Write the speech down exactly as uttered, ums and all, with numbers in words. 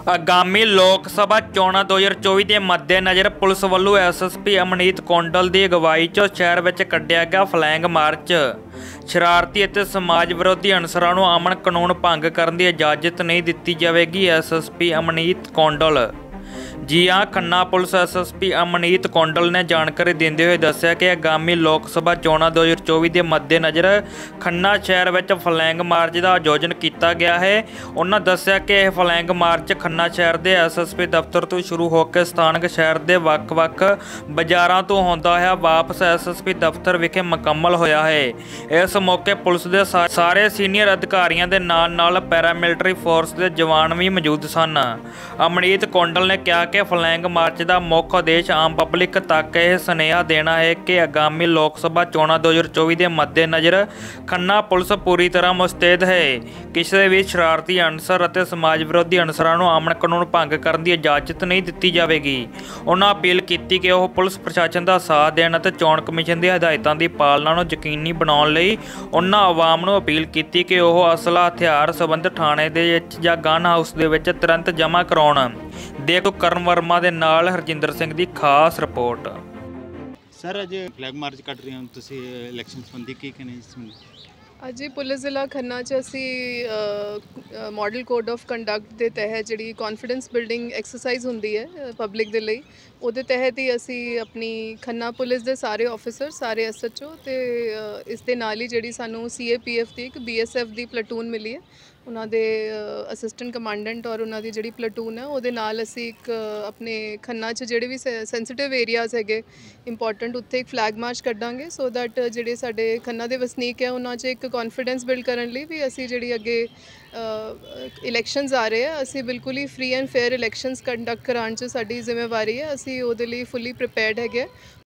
ਆਗਾਮੀ ਲੋਕ ਸਭਾ ਚੋਣਾਂ ਦੋ ਹਜ਼ਾਰ ਚੌਵੀ ਦੇ ਮੱਦੇਨਜ਼ਰ ਪੁਲਿਸ ਵੱਲੋਂ S S P Amneet Kondal ਦੀ ਅਗਵਾਈ 'ਚ ਸ਼ਹਿਰ ਵਿੱਚ ਕੱਢਿਆ ਗਿਆ ਫਲੈਗ ਮਾਰਚ। ਸ਼ਰਾਰਤੀ ਅਤੇ ਸਮਾਜ ਵਿਰੋਧੀ ਅਨਸਰਾਂ ਨੂੰ ਅਮਨ ਕਾਨੂੰਨ ਭੰਗ ਕਰਨ ਦੀ ਇਜਾਜ਼ਤ ਨਹੀਂ ਦਿੱਤੀ ਜਾਵੇਗੀ। S S P Amneet Kondal ji ਹਾਂ, Khanna police S S P Amneet Kondal ਨੇ ਜਾਣਕਾਰੀ ਦਿੰਦੇ ਹੋਏ ਦੱਸਿਆ ਕਿ ਆਗਾਮੀ ਲੋਕ ਸਭਾ ਚੋਣਾਂ ਦੋ ਹਜ਼ਾਰ ਚੌਵੀ ਦੇ ਮੱਦੇਨਜ਼ਰ ਖੰਨਾ ਸ਼ਹਿਰ ਵਿੱਚ ਫਲੈਗ ਮਾਰਚ ਦਾ ਆਯੋਜਨ ਕੀਤਾ ਗਿਆ ਹੈ। ਉਹਨਾਂ ਦੱਸਿਆ ਕਿ ਇਹ ਫਲੈਗ ਮਾਰਚ ਖੰਨਾ ਸ਼ਹਿਰ ਦੇ ਐਸ ਐਸ ਪੀ ਦਫ਼ਤਰ ਤੋਂ ਸ਼ੁਰੂ ਹੋ ਕੇ ਸਥਾਨਕ ਸ਼ਹਿਰ ਦੇ ਵੱਖ-ਵੱਖ ਬਾਜ਼ਾਰਾਂ ਤੋਂ ਹੁੰਦਾ ਹੋਇਆ ਵਾਪਸ ਐਸ ਐਸ ਪੀ ਦਫ਼ਤਰ ਵਿਖੇ ਮੁਕੰਮਲ ਹੋਇਆ ਹੈ। ਇਸ ਮੌਕੇ ਪੁਲਿਸ ਦੇ ਸਾਰੇ ਸੀਨੀਅਰ ਅਧਿਕਾਰੀਆਂ ਦੇ ਨਾਲ-ਨਾਲ ਪੈਰਾਮਿਲਟਰੀ ਫੋਰਸ ਦੇ ਜਵਾਨ ਵੀ ਮੌਜੂਦ ਸਨ। ਅਮਨੀਤ ਕੌਂਡਲ ਨੇ ਕਿਹਾ ਕਿ ਫਲੈਗ ਮਾਰਚ ਦਾ ਮੁੱਖ ਉਦੇਸ਼ ਆਮ ਪਬਲਿਕ ਤੱਕ ਇਹ ਸੁਨੇਹਾ ਦੇਣਾ ਹੈ ਕਿ ਆਗਾਮੀ ਲੋਕ ਸਭਾ ਚੋਣਾਂ ਦੋ ਹਜ਼ਾਰ ਚੌਵੀ ਦੇ ਮੱਦੇਨਜ਼ਰ ਖੰਨਾ ਪੁਲਿਸ ਪੂਰੀ ਤਰ੍ਹਾਂ ਮੁਸਤੈਦ ਹੈ। ਕਿਸੇ ਵੀ ਸ਼ਰਾਰਤੀ ਅਨਸਰ ਅਤੇ ਸਮਾਜ ਵਿਰੋਧੀ ਅਨਸਰਾਂ ਨੂੰ ਅਮਨ ਕਾਨੂੰਨ ਭੰਗ ਕਰਨ ਦੀ ਇਜਾਜ਼ਤ ਨਹੀਂ ਦਿੱਤੀ ਜਾਵੇਗੀ। ਉਹਨਾਂ ਅਪੀਲ ਕੀਤੀ ਕਿ ਉਹ ਪੁਲਿਸ ਪ੍ਰਸ਼ਾਸਨ ਦਾ ਸਾਥ ਦੇਣ ਅਤੇ ਚੋਣ ਕਮਿਸ਼ਨ ਦੀਆਂ ਹਦਾਇਤਾਂ ਦੀ ਪਾਲਣਾ ਨੂੰ ਯਕੀਨੀ ਬਣਾਉਣ ਲਈ ਉਹਨਾਂ ਆਵਾਮ ਨੂੰ ਅਪੀਲ ਕੀਤੀ ਕਿ ਉਹ ਅਸਲਾ ਹਥਿਆਰ ਸੰਬੰਧਿਤ ਥਾਣੇ ਦੇ ਵਿੱਚ ਜਾਂ ਗਨ ਹਾਊਸ ਦੇ ਵਿੱਚ ਤੁਰੰਤ ਜਮ੍ਹਾਂ ਕਰਾਉਣ। ਦੇਖੋ ਕਰਨ ਵਰਮਾ ਦੇ ਨਾਲ ਹਰਜਿੰਦਰ ਸਿੰਘ ਦੀ ਖਾਸ ਰਿਪੋਰਟ। ਸਰ ਅੱਜ ਫਲੈਗ ਮਾਰਚ ਕੱਢ ਰਹੇ ਹੋ ਤੁਸੀਂ ਇਲੈਕਸ਼ਨ ਸੰਬੰਧੀ ਕੀ ਕਹਿਣਾ ਇਸ ਸੰਬੰਧੀ? ਅੱਜ ਪੁਲਿਸ ਜ਼ਿਲ੍ਹਾ ਖੰਨਾ 'ਚ ਅਸੀਂ ਮਾਡਲ ਕੋਡ ਆਫ ਕੰਡਕਟ ਦੇ ਤਹਿਤ ਜਿਹੜੀ ਕੌਨਫੀਡੈਂਸ ਬਿਲਡਿੰਗ ਐਕਸਰਸਾਈਜ਼ ਹੁੰਦੀ ਹੈ ਪਬਲਿਕ ਦੇ ਲਈ, ਉਹਦੇ ਤਹਿਤ ਹੀ ਅਸੀਂ ਆਪਣੀ ਖੰਨਾ ਪੁਲਿਸ ਦੇ ਸਾਰੇ ਆਫਿਸਰ, ਸਾਰੇ ਐਸ ਐਚ ਓ ਅਤੇ ਇਸ ਦੇ ਨਾਲ ਹੀ ਜਿਹੜੀ ਸਾਨੂੰ ਸੀ ਏ ਪੀ ਐਫ ਦੀ ਇੱਕ ਬੀ ਐਸ ਐਫ ਦੀ ਪਲਟੂਨ ਮਿਲੀ ਹੈ, ਉਹਨਾਂ ਦੇ ਅਸਿਸਟੈਂਟ ਕਮਾਂਡੈਂਟ ਔਰ ਉਹਨਾਂ ਦੀ ਜਿਹੜੀ ਪਲਟੂਨ ਹੈ ਉਹਦੇ ਨਾਲ ਅਸੀਂ ਇੱਕ ਆਪਣੇ ਖੰਨਾ 'ਚ ਜਿਹੜੇ ਵੀ ਸੈਂਸੀਟਿਵ ਏਰੀਆਜ਼ ਹੈਗੇ ਇੰਪੋਰਟੈਂਟ, ਉੱਥੇ ਇੱਕ ਫਲੈਗ ਮਾਰਚ ਕੱਢਾਂਗੇ ਸੋ ਦੈਟ ਜਿਹੜੇ ਸਾਡੇ ਖੰਨਾ ਦੇ ਵਸਨੀਕ ਹੈ ਉਹਨਾਂ 'ਚ ਇੱਕ ਕੌਨਫੀਡੈਂਸ ਬਿਲਡ ਕਰਨ ਲਈ ਵੀ ਅਸੀਂ ਜਿਹੜੀ ਅੱਗੇ ਇਲੈਕਸ਼ਨਸ ਆ ਰਹੇ ਆ, ਅਸੀਂ ਬਿਲਕੁਲ ਹੀ free and fair elections conduct ਕਰਾਉਣ 'ਚ ਸਾਡੀ ਜ਼ਿੰਮੇਵਾਰੀ ਹੈ। ਅਸੀਂ ਉਹਦੇ ਲਈ ਫੁੱਲੀ ਪ੍ਰੀਪੇਅਰਡ ਹੈਗੇ।